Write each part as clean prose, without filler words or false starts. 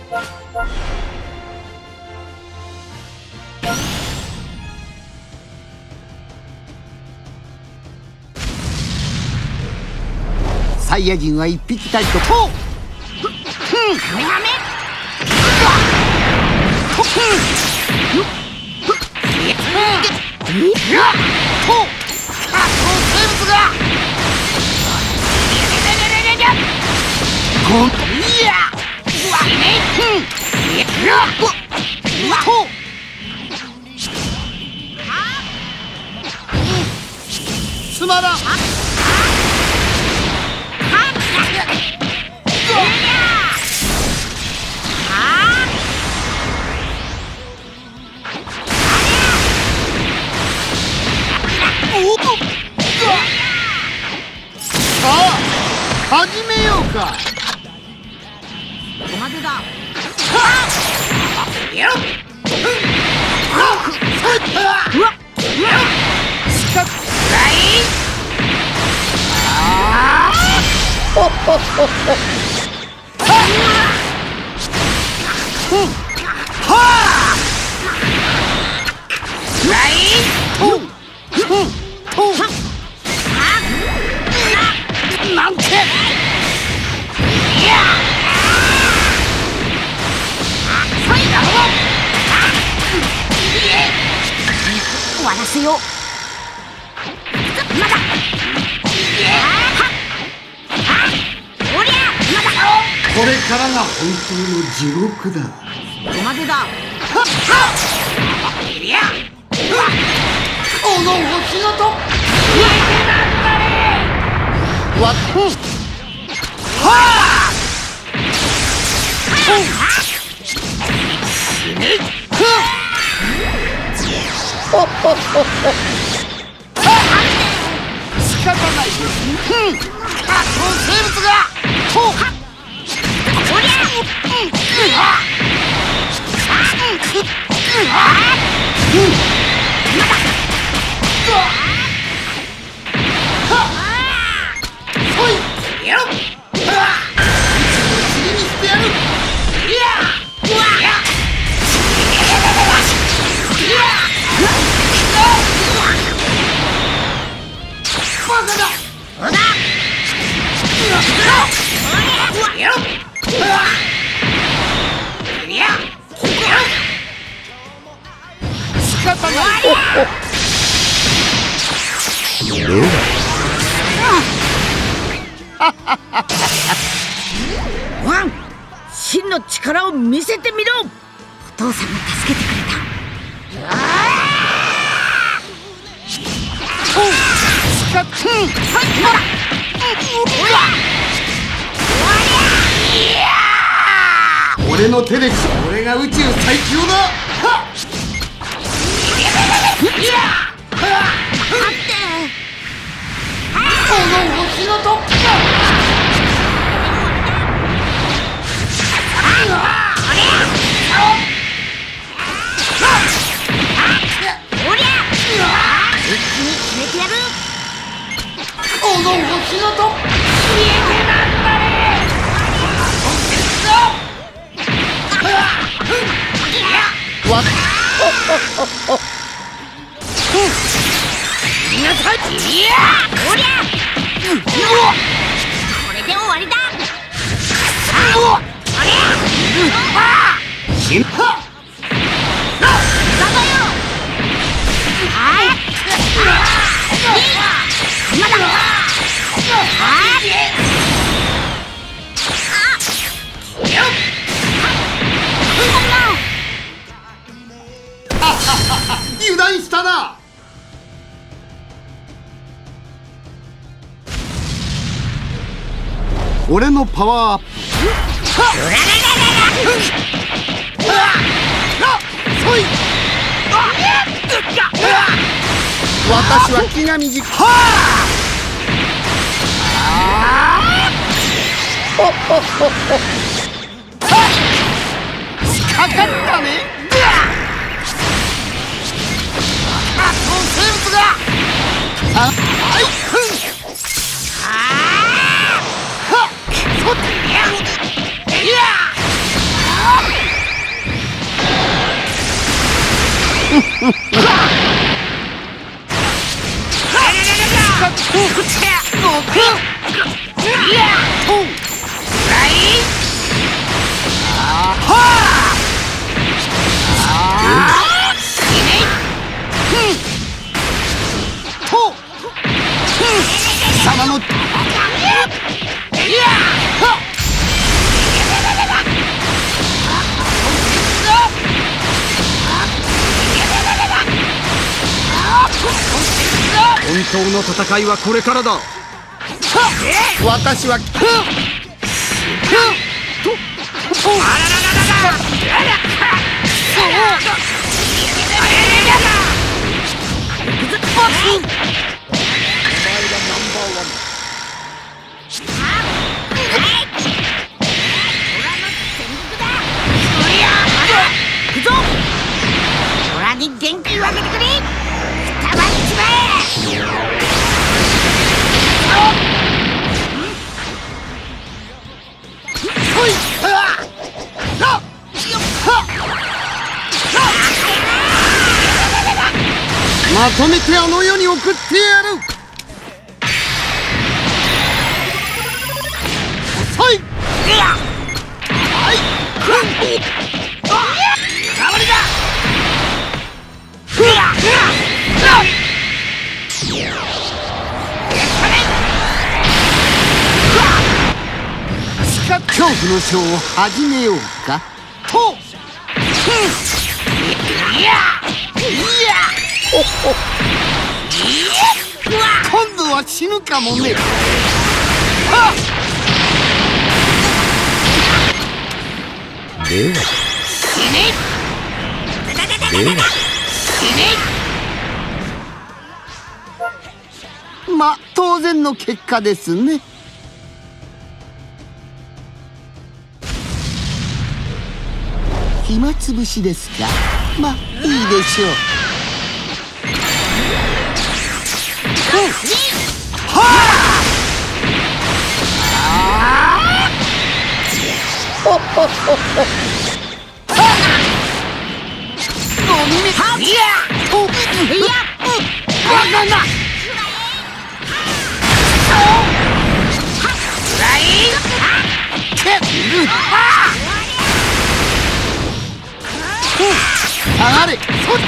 サイヤ人は一匹たりとこう。カメハメ。つまらん。始めようか。ここまでだ。なんて。終わらせよう。まだ。これからが本当の地獄だ。ここまでだ。おの星のと。わっ。はあ。仕方ない。生物が。ワン、真の力を見せてみろ。お父さんが助けてくれた。俺の手で、俺が宇宙最強だ。この星のトップだ。この星のトップ。これで終わりだ。油断したな。俺のパワーアップ。私は気が短い。かかったね。生物が。 当の戦いはこれからだ。 私は虎に元気をあげてくれ。くたばっちまえ。 まとめてあの世に送ってやる。遅い。恐怖のショーを始めようか。と今度は死ぬかもね。まあ当然の結果ですね。暇つぶしですか。まあいいでしょう。上がれ。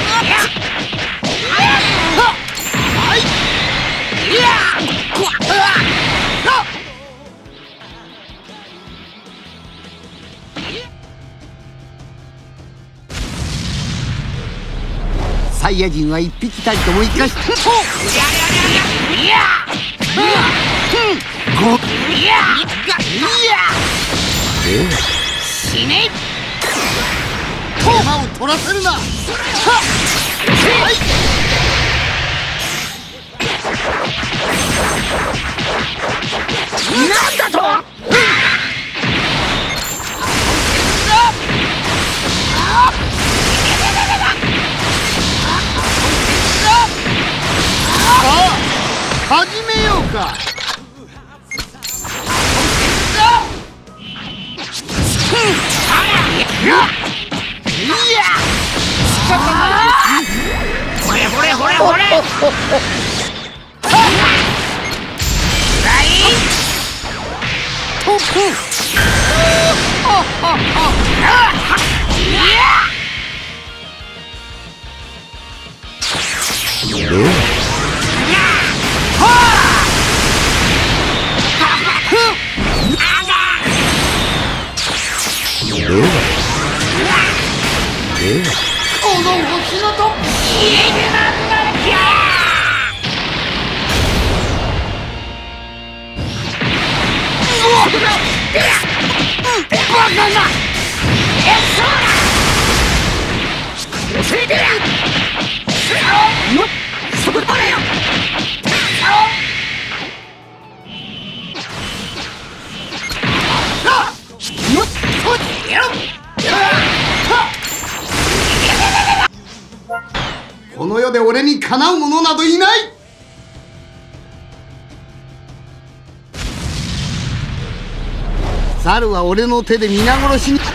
サイヤ人は一匹たりとも生かして死ね。手間を取らせるな。なんだと。始めようか。 ほれほれほれほれ。 この星のとこの世で俺にかなう者などいない。猿は俺の手で皆殺しに。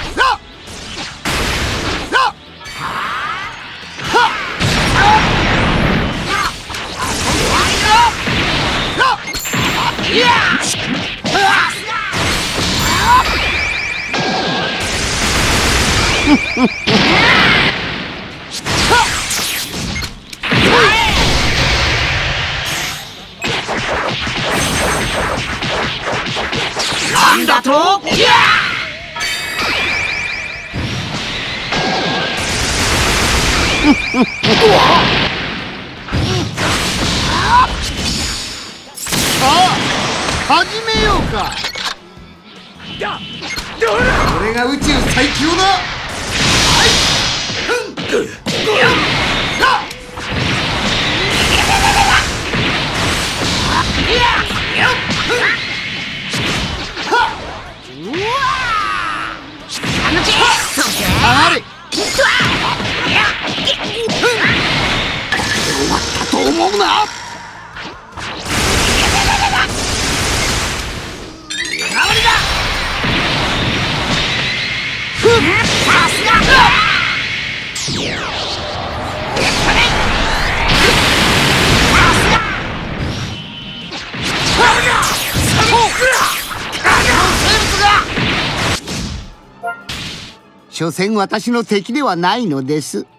なんだと。 れが宇宙最強だ。下がれ。終わったと思うな。所詮私の敵ではないのです。